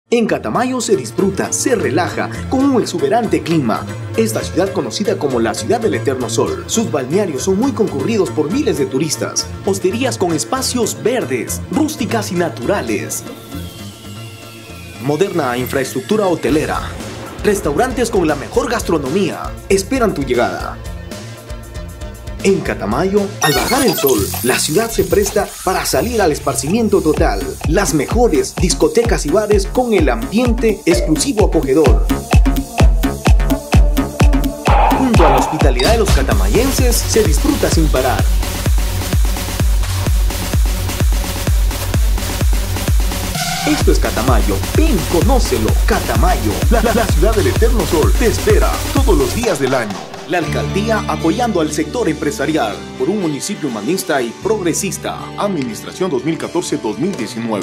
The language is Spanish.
En Catamayo se disfruta, se relaja con un exuberante clima. Esta ciudad conocida como la ciudad del eterno sol. Sus balnearios son muy concurridos por miles de turistas. Hosterías con espacios verdes, rústicas y naturales. Moderna infraestructura hotelera. Restaurantes con la mejor gastronomía esperan tu llegada. En Catamayo, al bajar el sol, la ciudad se presta para salir al esparcimiento total. Las mejores discotecas y bares con el ambiente exclusivo acogedor. Junto a la hospitalidad de los catamayenses, se disfruta sin parar. Esto es Catamayo. Ven, conócelo. Catamayo, la ciudad del eterno sol, te espera todos los días del año. La alcaldía apoyando al sector empresarial por un municipio humanista y progresista. Administración 2014-2019.